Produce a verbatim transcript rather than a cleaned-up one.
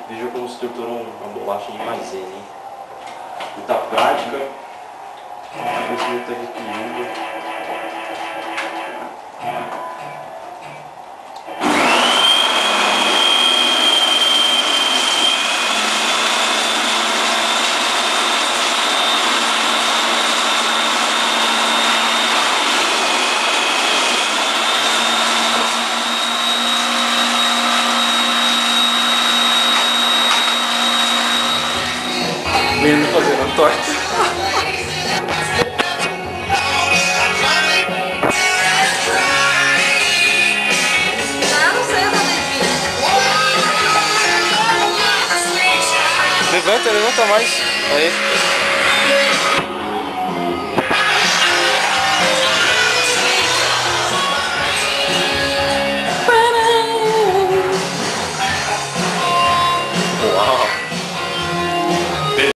Veja como se tornou uma bolacha de maisena, hein? Muita prática, conhecimento de equilíbrio. Lendo fazendo a torta. Ah, não sei, eu Levanta, levanta mais. Aí. Uau.